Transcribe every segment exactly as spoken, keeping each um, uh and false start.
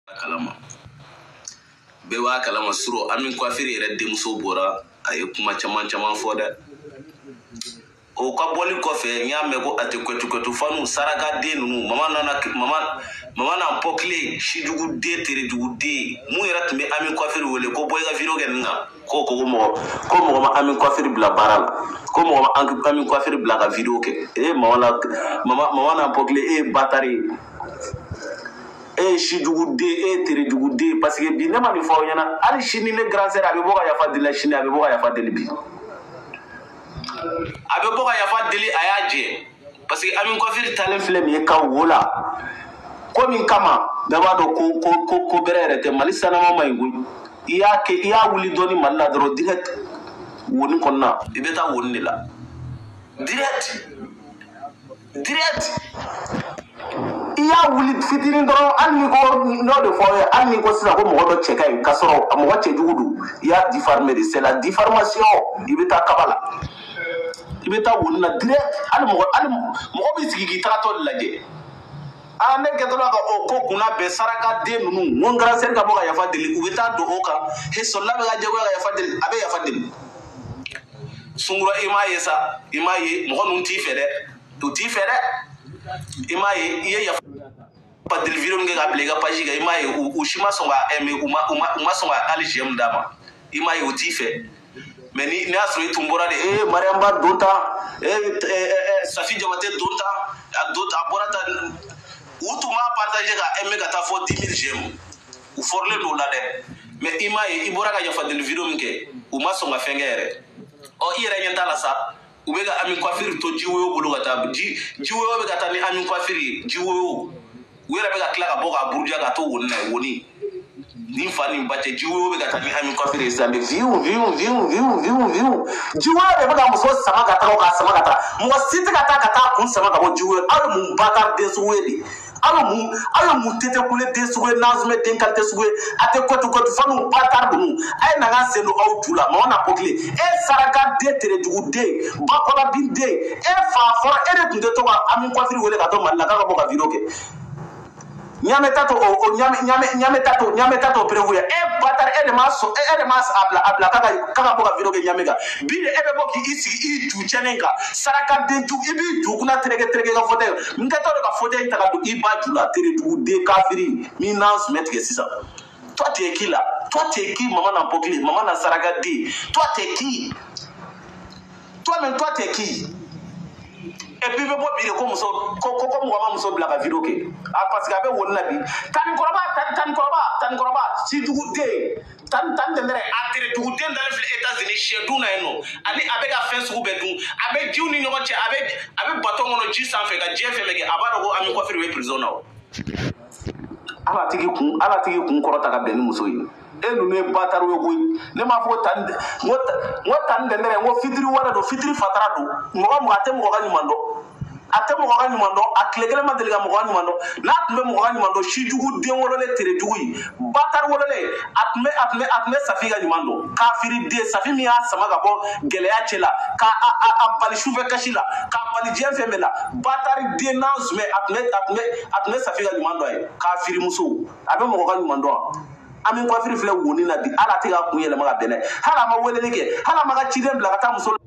kalama bɛɛ b'a kalama suro Ami Coiffure yɛrɛ denmuso bɔra a ye kuma caman caman fɔ dɛ o ka bɔli kɔfɛ n y'a mɛn ko a tɛ kwetu fanu saraka den ninnu mama nana mama mama na pɔkile sijugu den terejugu den mun yɛrɛ tun bɛ Ami Coiffure wele ko bɔ i ka video kɛ nin kan ko ko mɔgɔ ko mɔgɔ ma Ami Coiffure bila baara la ko mɔgɔ ma Ami Coiffure bila ka video kɛ e mama na mama mama na pɔkile e batari e sijugu den e terejugu den parce que bi ne ma nin fɔ aw ɲɛna hali sini ne grand sœur a bɛ bɔ ka yafa deli sini a bɛ bɔ ka yafa deli bi a bɛ bɔ ka yafa deli a y'a jɛ parce que Ami Coiffure talen filɛ nin ye ka wo la ko min kama bɛɛ b'a dɔn ko ko ko ko bɛrɛ yɛrɛ tɛ Mali sanama ma ɲi koyi i y'a kɛ i y'a wuli dɔɔni Mali la dɔrɔn direct woni kɔnɔna i bɛ taa woni de la direct direct i y'a wuli fitinin dɔrɔn hali ni ko n'o de fɔ aw ye hali ni ko sisan ko mɔgɔ dɔ cɛ ka ɲi k'a sɔrɔ mɔgɔ cɛjugu don i y'a diffamé de c'est la diffamation i bɛ taa kaba la i bɛ taa woni na direct hali mɔgɔ hali mɔgɔ b'i sigi k'i tagatɔ de lajɛ a ne kɛtɔla ka o ko kunna bɛn saraka den ninnu n ko grand sœur ka bɔ ka yafa deli u bɛ taa don o kan he sɔrɔla bɛ ka jagoya ka yafa deli a bɛ yafa deli sunkura i m'a ye sa i m'a ye mɔgɔ ninnu t'i fɛ dɛ u t'i fɛ dɛ i m'a ye i ye yafa deli video min kɛ ka bila i ka page kan i m'a ye u si ma sɔn ka aimer u ma u ma sɔn ka hali j'aime d'a ma i m'a ye u t'i fɛ mais ni n'a sɔrɔ i tun bɔra de eh Mariam Ba don tan eh Safi Jabate don tan a don a bɔra tan u tun b'a partager ka aimer ka taa fɔ dix mille j'aime u fɔrilen don o la dɛ mais i m'a ye i bɔra ka yafa deli video min kɛ u ma sɔn ka fɛn kɛ yɛrɛ ɔ i yɛrɛ ɲɛ t'a la sa u bɛ ka Ami Coiffure to jiwoyo bolo ka taa ji jiwoyo bɛ ka taa ni Ami Coiffure ye jiwoyo u yɛrɛ bɛ ka tila ka bɔ ka buruja ka to woni na woni ni fa ni ba cɛ jiwoyo bɛ ka taa ni Ami Coiffure ye sisan viwu viwu viwu viwu viwu viwu jiwoyo de bɛ ka muso sama ka taga ka sama ka taa mɔgɔ si tɛ ka taa ka taa kun sama ka bɔ jiwoyo aw ye mun batard den sugu ye de aw ye mun aw ye mun tete kule den sugu ye nansumɛ den qualité sugu ye a tɛ kɔtu kɔtu fanu batard ninnu a ye na ka sen don aw ju la mɔgɔ na pɔkile e saraka den terejugu den bakɔla bin den e fa fɔra e de tun tɛ to ka Ami Coiffure wele ka to Mali la k'a ka bɔ ka video kɛ Nyame tato o nyame nyame nyame tato nyame tato prevuya e batar e de mas e de mas abla abla kaka kaka boka video ke nyame ga bi de e be boki isi i ju chenenga saraka den ju ibi ju kuna trege trege ga fote mkato ga fote ita ga i ba ju la tere ju de kafiri mi nance mettre que ça toi tu es qui là toi tu es qui maman na pokli maman na saraka di toi tu es qui toi même toi tu es qui et puis bɛ bɔ bi de ko muso ko ko ko mɔgɔ ma muso bila ka video kɛ a parce que a bɛ woni na bi tani kɔrɔba tani tani kɔrɔba tani kɔrɔba si jugu den tani tani tɛnɛrɛ a tere jugu den dalen filɛ États-Unis sɛ dun na yen nɔ ani a bɛ ka fɛn sugu bɛɛ dun a bɛ jiw ni ɲɔgɔn cɛ a bɛ a bɛ bateau kɔnɔ ji sanfɛ ka diɲɛ fɛn bɛɛ kɛ a b'a dɔn ko Ami Coiffure bɛ prison na o ala tigi kun ala tigi kun kɔrɔta ka bɛn ni muso ye e ninnu ye batard ye koyi ne m'a fɔ tan n ko tan tɛnɛrɛ n ko fitiri wɛrɛ don fitiri fatara don mɔgɔ mɔgɔ a tɛ mɔgɔ ka ɲuman dɔn a tɛ mɔgɔ ka ɲuman dɔn a tile kelen ma deli ka mɔgɔ ka ɲuman dɔn n'a tun bɛ mɔgɔ ka ɲuman dɔn sijugu den wololen terejugu ye batard wololen a tun bɛ a tun bɛ a tun bɛ Safi ka ɲuman dɔn kafiri den Safi min y'a sama ka bɔ gɛlɛya cɛ la ka a a a bali sufɛ kasi la k'a bali diɲɛ fɛn bɛɛ la batard den n'a zumɛ a tun bɛ a tun bɛ a tun bɛ Safi ka ɲuman dɔn ye kafiri muso a bɛ mɔgɔ ka ɲuman dɔn Ami Coiffure filɛ woni na bi ala tɛ ka kun yɛlɛma ka bɛn n'a ye hali a ma weleli kɛ hali a ma ka ciden bila ka taa muso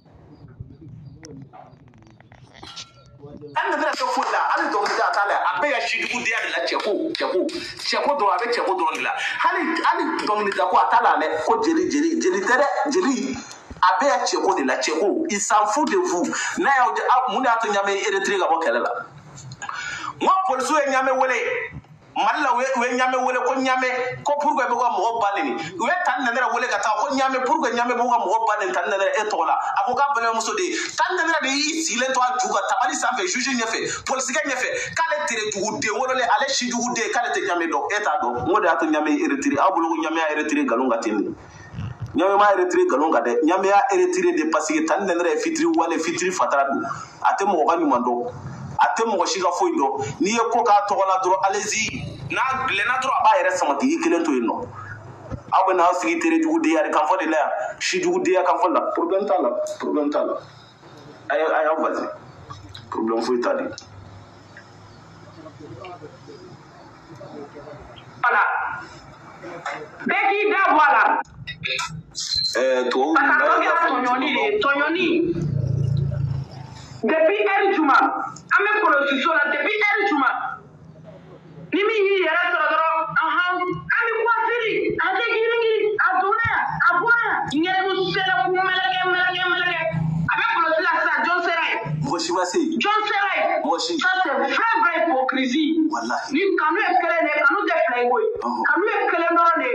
an bɛna kɛ foyi la hali dɔnkili da t'a la a bɛɛ ka sijugudenya de la cɛko cɛko cɛko dɔrɔn a bɛ cɛko dɔrɔn de la hali hali dɔnkili da ko a t'a la dɛ ko jeli jeli jeli tɛ dɛ jeli a bɛɛ ka cɛko de la cɛko il s'en fout de vous n'a y'aw mun de y'a to Ɲame ye retiré ka bɔ kɛlɛ la n ko polisiw ye Ɲame wele Mali la u ye Ɲame wele ko Ɲame ko pourquoi bɛ ka mɔgɔ ba neni u ye Tani Nɛnɛrɛ wele ka taa ko Ɲame pourquoi Ɲame bɛ ka mɔgɔ ba neni Tani Nɛnɛrɛ e tɔgɔ la a ko k'a balimamuso de ye Tani Nɛnɛrɛ de y'i sigilen to a ju kan tabali sanfɛ juge ɲɛfɛ polisikɛ ɲɛfɛ k'ale terejugu den wololen ale sijugu den k'ale tɛ Ɲame dɔn e t'a dɔn n ko de y'a to Ɲame ye retiré aw bolo ko Ɲame y'a retiré nkalon kan ten de Ɲame m'a retiré nkalon kan dɛ Ɲame y'a retiré de parce que Tani Nɛnɛrɛ ye fitiri wale fitiri fatara don a tɛ mɔgɔ ka ɲuman dɔn a tɛ mɔgɔ si ka foyi dɔn n'i ye ko k'a tɔgɔ la dɔrɔn allez-y n'a bilenna dɔrɔn a b'a yɛrɛ sama k'i kelen to yen nɔ aw bɛ n'aw sigi terejugu den yɛrɛ kan fɔ de la yan sijugu den kan fɔ la problème t'a la problème t'a la a ye a y'aw vas-y problème foyi t'a de Voilà. Dès qu'il doit voilà. Euh, toi, Tognoni. Depuis El Juma, Ame Colossus, depuis El Juma. Nimi yi yara soro aha ami kwafiri ate giri aduna abona ngere mu sera ku melake melake melake abe Colossus la sa John Serai Moshi Masi John Serai Moshi ça c'est vraie vraie hypocrisie wallahi ni kanu ekele ne kanu de flyboy kanu ekele no ne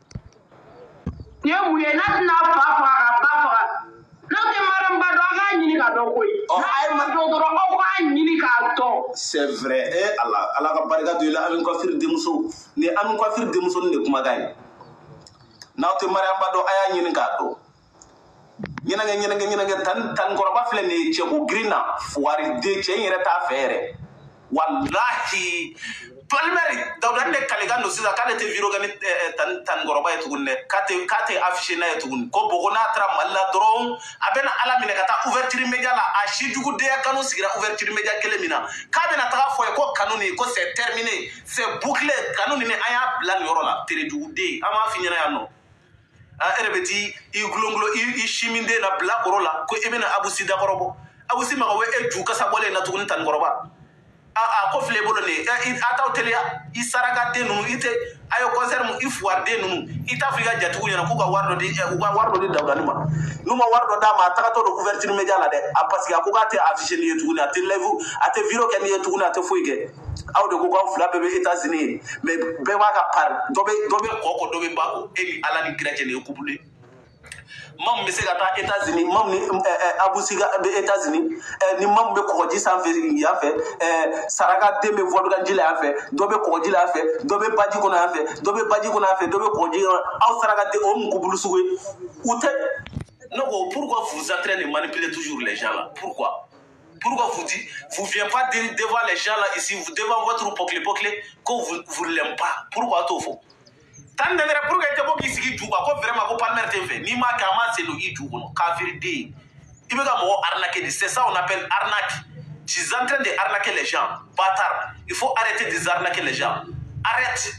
ye muye na na fa fa ba fa na te maramba do ga nyini ka do koy ay ma do do o ga nyini ka to c'est vrai eh Allah Allah ka barika do la amin ko fir demuso ni amin ko fir demuso ne kuma gay na te maramba do aya nyini ka do nyina nga nyina nga nyina nga tan tan ko ba fle ne che ko grina fuari de che yere ta fere wallahi tolmeri dawdan de kaliga no sisa kale te viro gani tan tan goroba etugunne kate kate afficher na etugun ko bogo na tra malla dron abena ala mine kata ouverture media la a shijugu de kanu sigira ouverture media kele mina kabena ta fo ko kanuni ko c'est terminé c'est bouclé kanuni ne aya blan yoro la tere jugu de ama finyana ya no a erebeti i glonglo i shiminde na bla korola ko ebena abusi da gorobo abusi ma we e ju kasa bole na tugun tan goroba a a ko fle bolo ne ata hotelia isaraga de nunu ite ayo concert mu ifuar de nunu ita afrika jatu yana ko ga wardo de wardo de dawda numa numa wardo da ma taka to do couverture media la de a parce que ko ga te afficher ni yetu na te levu ate viro ken yetu na te foige aw de ko ko fla bebe États-Unis mais be wa ga par dobe dobe koko dobe bako eli ala ni chrétien e kubule mam be se ga ta États-Unis mam ni abusiga be États-Unis ni mam be ko ji san fe ya fe saraka de me vodu ga jila fe dobe ko jila fe dobe baji ko na fe dobe baji ko na fe dobe ko ji aw saraka de o mukubulu suwe ute non pourquoi vous entraînez manipuler toujours les gens là pourquoi pourquoi vous dites vous venez pas devant les gens là ici vous devant votre peuple peuple que vous vous l'aimez pas pourquoi tout faux tan de pour que te boki sigi juba ko vraiment ko palmer te fait ni ma kama c'est le idu no ka vérité il me ga mo arnaquer c'est ça on appelle arnaque tu es en train de arnaquer les gens bâtard il faut arrêter de arnaquer les gens arrête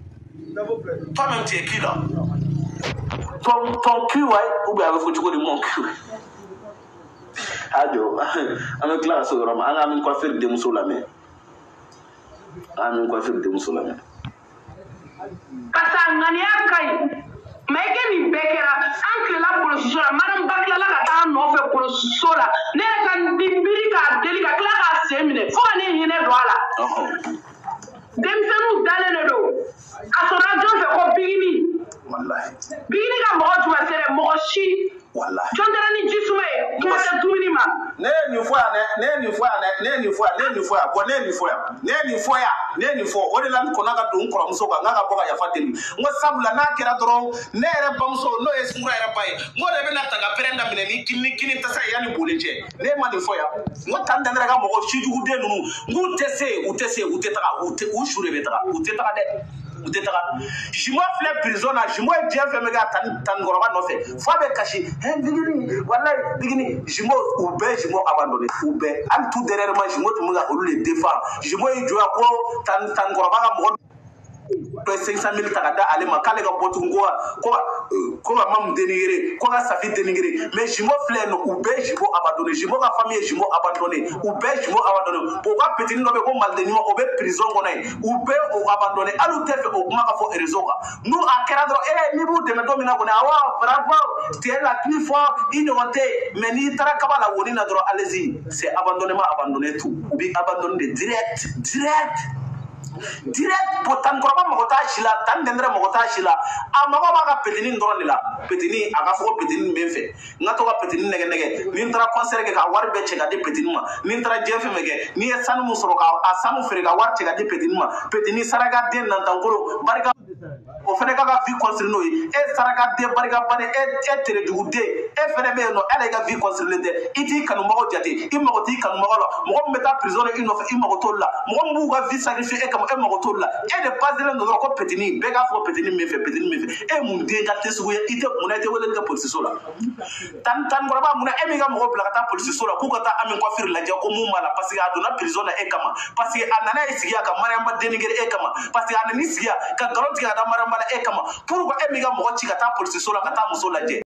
toi même tu es qui là ton ton cul ouais ou bien il faut tu connais mon cul ajo avec la so ram anga min ko faire de musulame amin ko faire de musulame Kasa ngani akai mege ni bekera ankle la polosiso la madame bakla la ka ta no fe polosiso la ne ka dibiri ka deli ka kla ka semine fo ani hine do ala demsenu dalene do asora jon fe ko bigini wallahi bigini ka mo tu asere mo shi wallahi jon dara ni jisume ko ta tumini ma ne ni fo ya ne ni fo ya ne ni fo ya ne ni fo ya bo ne ni fo ya ne ni fo ya ne ni fo o de la ko na ka dun koro muso ka ngaka boka ya fateli ngo sabula na kira dron ne re bamso no e sura era pai ngo de be na taga perenda mine ni kini kini tasa yani bolenje ne ma ni fo ya ngo tanda ndra ka mo ko shijugu de nunu ngo tese u tese u te taka u te u shure be taka u te taka de u te taka jimo fle prison na jimo e bien fait me ga tan tan goroba no fe fo be kashi he digini wallahi digini jimo u be jimo abandonné u be an tout derrière moi jimo tu muga olu le défend jimo e joa ko tan tan goroba ga mo to cinq cent mille takada ale ma kale ga botu ngo ko ko ma mam denigere ko ga safi denigere mais jimo fle no u be jimo abandonné jimo ga famille jimo abandonné u be jimo abandonné po ga petini no be ko mal denimo o be prison ko nay u be o abandonné alu tefe o kuma ka fo rezoka nous a keradro eh ni bu de me domina ko na wa bravo tu es la plus fort ignoranté mais ni tara kabala woni na dro allez-y c'est abandonnement abandonné tout ou bien abandonné direct direct direct potan korba mogota shila tan dendre mogota shila amago maga petini ndoro la petini aga fo petini benfe ngato ga petini nege nege ni tra concert ke ka war be chega de petini ma ni tra jefe mege ni sanu musoro ka asanu fere ka war chega de petini ma petini saraga den nan tangoro barika o fana ka ka vie construire n'o ye e saraka den barika bani e e tere jugu den e fana bɛ yen nɔ ala ka vie construire tɛ i t'i kanubagaw jate i mago t'i kanubagaw la mɔgɔ min bɛ taa prison i nɔfɛ i mago t'olu la mɔgɔ min b'u ka vie sacrifier e kama e mago t'olu la e de basilen don dɔrɔn ko petini bɛɛ k'a fɔ petini min fɛ petini min fɛ e mun den ka tɛ sugu ye i tɛ munna i tɛ weleli kɛ polisiso la tan tan kɔrɔba munna e min ka mɔgɔ bila ka taa polisiso la k'u ka taa Ami Coiffure lajɛ ko mun b'a la parce que a donna prison na e kama parce que a nana e sigi a ka Mariama denigere e kama parce que a nana i sigi ka nkalon tigɛ ka da Mariama la e kama pourquoi e min ka mɔgɔ ci ka taa polisiso la ka taa muso lajɛ